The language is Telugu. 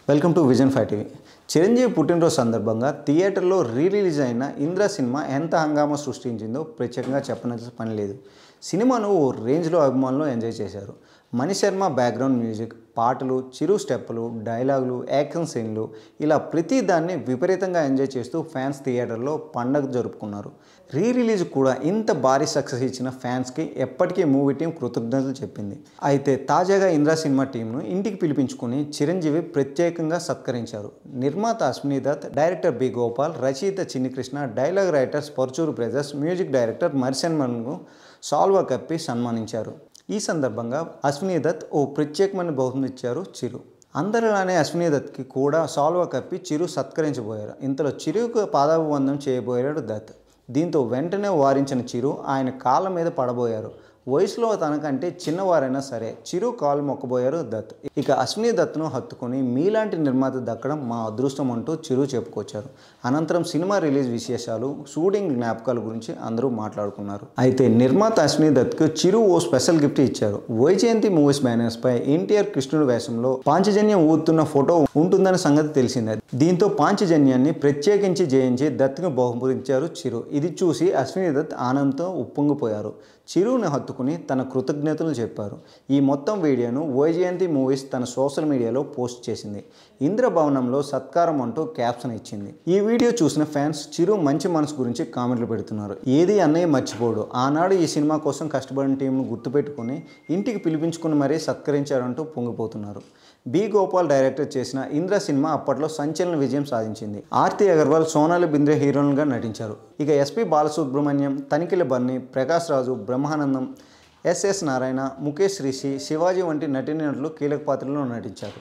Welcome to vision 5 TV. Chiranjeevi పుట్టినరోజు సందర్భంగా థియేటర్లో రిలీజ్ అయిన ఇంద్ర సినిమా ఎంత హంగామా సృష్టించిందో ప్రత్యేకంగా చెప్పనవలసిన పని లేదు. సినిమాను ఓ రేంజ్లో అభిమానులు ఎంజాయ్ చేశారు. మణిశర్మ బ్యాక్గ్రౌండ్ మ్యూజిక్, పాటలు, చిరు స్టెప్పులు, డైలాగులు, యాక్షన్ సీన్లు ఇలా ప్రతి దాన్ని విపరీతంగా ఎంజాయ్ చేస్తూ ఫ్యాన్స్ థియేటర్లో పండగ జరుపుకున్నారు. రిలీజ్ కూడా ఇంత భారీ సక్సెస్ ఇచ్చిన ఫ్యాన్స్కి ఎప్పటికీ మూవీ టీం కృతజ్ఞతలు చెప్పింది. అయితే తాజాగా ఇంద్ర సినిమా టీంను ఇంటికి పిలిపించుకుని చిరంజీవి ప్రత్యేకంగా సత్కరించారు. నిర్మాత అశ్విని దత్, డైరెక్టర్ బి గోపాల్, రచయిత Chinni Krishna, dialogue writers Paruchuri brothers, music director మర్సెన్మన్ను సాల్వా కప్పి సన్మానించారు. ఈ సందర్భంగా అశ్విని దత్ ఓ ప్రత్యేకమైన బహుమతి ఇచ్చారు చిరు. అందరిలానే అశ్విని దత్కి కూడా సాల్వా కప్పి చిరు సత్కరించబోయారు. ఇంతలో చిరుకు పాదాభివందనం చేయబోయాడు దత్. దీంతో వెంటనే వారించిన చిరు ఆయన కాళ్ళ మీద పడబోయారు. వయసులో తనకంటే చిన్నవారైనా సరే చిరు కాలు మొక్కబోయారు దత్. ఇక అశ్విని దత్ను హత్తుకొని మీలాంటి నిర్మాత దక్కడం మా అదృష్టం అంటూ చిరు చెప్పుకొచ్చారు. అనంతరం సినిమా రిలీజ్ విశేషాలు, షూటింగ్ జ్ఞాపకాల గురించి అందరూ మాట్లాడుకున్నారు. అయితే నిర్మాత అశ్విని దత్కు చిరు ఓ స్పెషల్ గిఫ్ట్ ఇచ్చారు. వైజయంతి మూవీస్ బ్యానర్స్ పై ఎన్టీఆర్ కృష్ణుడి వేషంలో పాంచజన్యం ఊతున్న ఫోటో ఉంటుందన్న సంగతి తెలిసిందే. దీంతో పాంచజన్యాన్ని ప్రత్యేకించి జయించి దత్ను బహుమతించారు చిరు. ఇది చూసి అశ్విని దత్ ఆనందంతో ఉప్పొంగిపోయారు. చిరుని హత్తుకుని తన కృతజ్ఞతలు చెప్పారు. ఈ మొత్తం వీడియోను వైజయంతి మూవీస్ తన సోషల్ మీడియాలో పోస్ట్ చేసింది. ఇంద్రభవనంలో సత్కారం అంటూ క్యాప్షన్ ఇచ్చింది. ఈ వీడియో చూసిన ఫ్యాన్స్ చిరు మంచి మనసు గురించి కామెంట్లు పెడుతున్నారు. ఏది అన్నయ్య మర్చిపోడు, ఆనాడు ఈ సినిమా కోసం కష్టపడిన టీంను గుర్తుపెట్టుకుని ఇంటికి పిలిపించుకుని మరీ సత్కరించారంటూ పొంగిపోతున్నారు. బి గోపాల్ డైరెక్టర్ చేసిన ఇంద్ర సినిమా అప్పట్లో సంచలన విజయం సాధించింది. ఆర్తి అగర్వాల్, సోనాలి బింద్రే హీరోయిన్గా నటించారు. ఇక ఎస్పి బాలసుబ్రహ్మణ్యం, తనిఖీల బర్ని, ప్రకాష్ రాజు, బ్రహ్మానందం, ఎస్ఎస్ నారాయణ, ముఖేష్ రిషి, శివాజీ వంటి నటీనటులు కీలక పాత్రల్లో నటించారు.